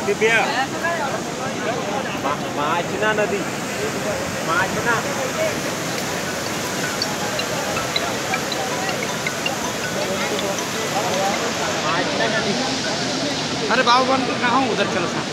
दिव्या माचना नदी माचना अरे बाबू बन तो कहाँ हूँ उधर चलो सा